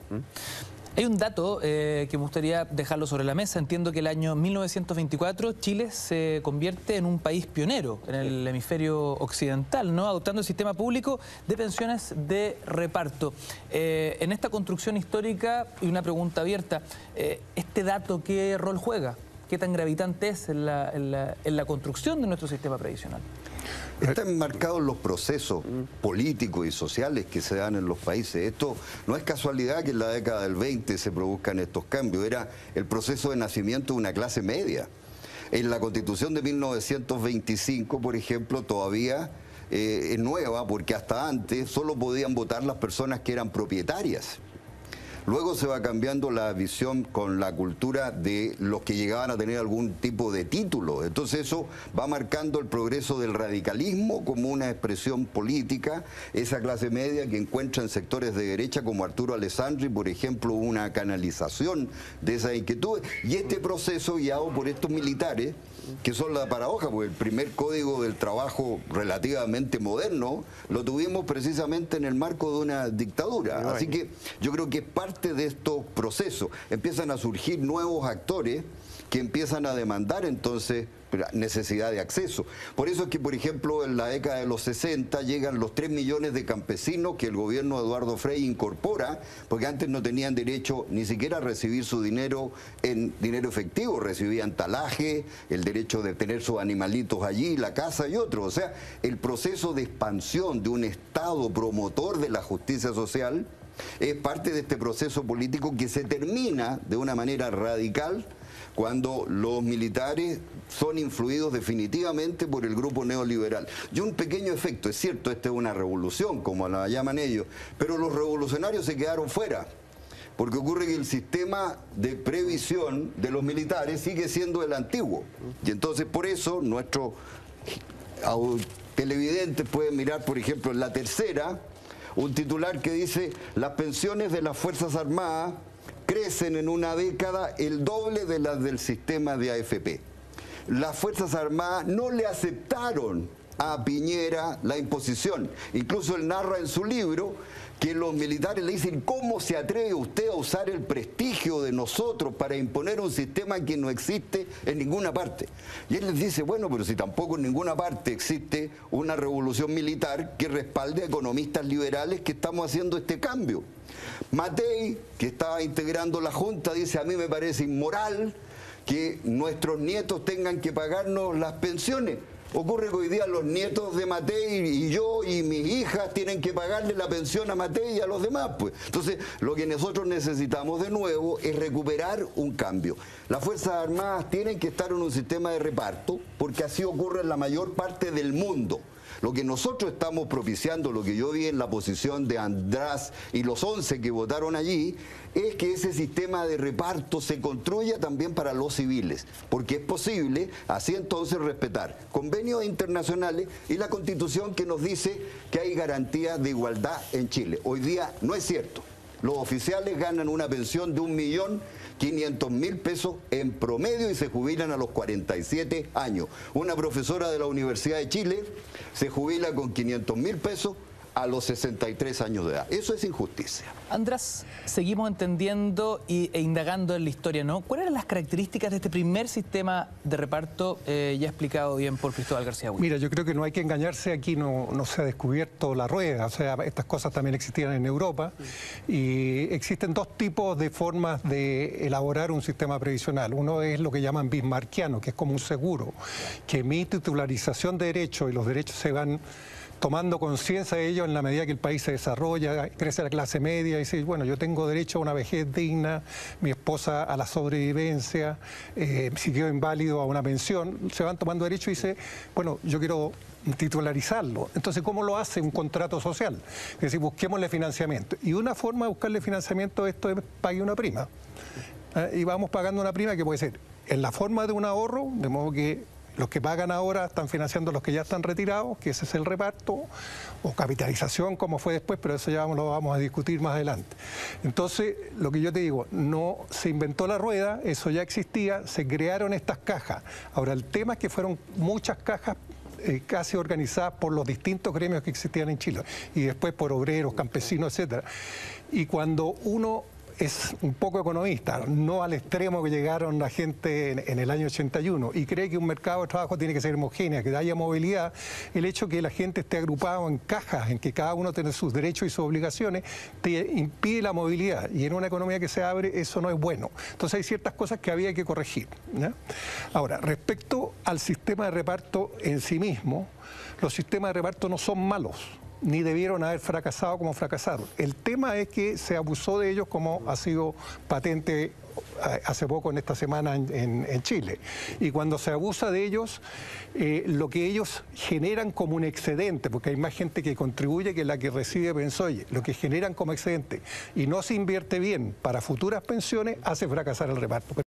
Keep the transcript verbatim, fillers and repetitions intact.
¿Mm? Hay un dato eh, que me gustaría dejarlo sobre la mesa. Entiendo que el año mil novecientos veinticuatro Chile se convierte en un país pionero en el hemisferio occidental, ¿no? Adoptando el sistema público de pensiones de reparto. Eh, en esta construcción histórica, y una pregunta abierta, eh, ¿este dato qué rol juega? ¿Qué tan gravitante es en la, en la, en la construcción de nuestro sistema previsional? Están enmarcados los procesos políticos y sociales que se dan en los países. Esto no es casualidad que en la década del veinte se produzcan estos cambios. Era el proceso de nacimiento de una clase media. En la Constitución de mil novecientos veinticinco, por ejemplo, todavía eh, es nueva porque hasta antes solo podían votar las personas que eran propietarias. Luego se va cambiando la visión con la cultura de los que llegaban a tener algún tipo de título. Entonces eso va marcando el progreso del radicalismo como una expresión política. Esa clase media que encuentra en sectores de derecha como Arturo Alessandri, por ejemplo, una canalización de esas inquietudes. Y este proceso guiado por estos militares, que son la paradoja, porque el primer código del trabajo relativamente moderno lo tuvimos precisamente en el marco de una dictadura. Así que yo creo que es parte de estos procesos. Empiezan a surgir nuevos actores que empiezan a demandar entonces necesidad de acceso. Por eso es que, por ejemplo, en la década de los sesenta llegan los tres millones de campesinos que el gobierno de Eduardo Frei incorpora, porque antes no tenían derecho ni siquiera a recibir su dinero en dinero efectivo, recibían talaje, el derecho de tener sus animalitos allí, la casa y otro. O sea, el proceso de expansión de un Estado promotor de la justicia social es parte de este proceso político que se termina de una manera radical cuando los militares son influidos definitivamente por el grupo neoliberal. Y un pequeño efecto, es cierto, esta es una revolución, como la llaman ellos, pero los revolucionarios se quedaron fuera, porque ocurre que el sistema de previsión de los militares sigue siendo el antiguo. Y entonces por eso nuestros televidentes pueden mirar, por ejemplo, en La Tercera, un titular que dice: las pensiones de las Fuerzas Armadas crecen en una década el doble de las del sistema de A F P. Las Fuerzas Armadas no le aceptaron a Piñera la imposición. Incluso él narra en su libro que los militares le dicen: ¿cómo se atreve usted a usar el prestigio de nosotros para imponer un sistema que no existe en ninguna parte? Y él les dice: bueno, pero si tampoco en ninguna parte existe una revolución militar que respalde a economistas liberales que estamos haciendo este cambio. Matei, que estaba integrando la Junta, dice: a mí me parece inmoral que nuestros nietos tengan que pagarnos las pensiones. Ocurre que hoy día los nietos de Matei y yo y mis hijas tienen que pagarle la pensión a Matei y a los demás, pues. Entonces, lo que nosotros necesitamos de nuevo es recuperar un cambio. Las Fuerzas Armadas tienen que estar en un sistema de reparto, porque así ocurre en la mayor parte del mundo. Lo que nosotros estamos propiciando, lo que yo vi en la posición de András y los once que votaron allí, es que ese sistema de reparto se construya también para los civiles, porque es posible así entonces respetar convenios internacionales y la Constitución que nos dice que hay garantías de igualdad en Chile. Hoy día no es cierto. Los oficiales ganan una pensión de un millón quinientos mil pesos en promedio y se jubilan a los cuarenta y siete años. Una profesora de la Universidad de Chile se jubila con quinientos mil pesos a los sesenta y tres años de edad. Eso es injusticia. András, seguimos entendiendo y, e indagando en la historia, ¿no? ¿Cuáles eran las características de este primer sistema de reparto eh, ya explicado bien por Cristóbal García Huidobro? Mira, yo creo que no hay que engañarse, aquí no, no se ha descubierto la rueda, o sea, estas cosas también existían en Europa y existen dos tipos de formas de elaborar un sistema previsional. Uno es lo que llaman bismarckiano, que es como un seguro, que mi titularización de derechos y los derechos se van tomando conciencia de ello en la medida que el país se desarrolla, crece la clase media y dice: bueno, yo tengo derecho a una vejez digna, mi esposa a la sobrevivencia, eh, si quedo inválido a una pensión, se van tomando derecho y dice: bueno, yo quiero titularizarlo. Entonces, ¿cómo lo hace un contrato social? Es decir, busquémosle financiamiento. Y una forma de buscarle financiamiento a esto es pague una prima. ¿Eh? Y vamos pagando una prima que puede ser en la forma de un ahorro, de modo que los que pagan ahora están financiando a los que ya están retirados, que ese es el reparto, o capitalización, como fue después, pero eso ya lo vamos a discutir más adelante. Entonces, lo que yo te digo, no se inventó la rueda, eso ya existía, se crearon estas cajas. Ahora, el tema es que fueron muchas cajas eh, casi organizadas por los distintos gremios que existían en Chile, y después por obreros, campesinos, etcétera. Y cuando uno es un poco economista, no al extremo que llegaron la gente en, en el año ochenta y uno, y cree que un mercado de trabajo tiene que ser homogéneo, que haya movilidad. El hecho que la gente esté agrupado en cajas, en que cada uno tiene sus derechos y sus obligaciones, te impide la movilidad, y en una economía que se abre eso no es bueno. Entonces hay ciertas cosas que había que corregir, ¿ya? Ahora, respecto al sistema de reparto en sí mismo, los sistemas de reparto no son malos, ni debieron haber fracasado como fracasaron. El tema es que se abusó de ellos, como ha sido patente hace poco en esta semana en, en, en Chile. Y cuando se abusa de ellos, eh, lo que ellos generan como un excedente, porque hay más gente que contribuye que la que recibe pensiones, lo que generan como excedente y no se invierte bien para futuras pensiones, hace fracasar el reparto.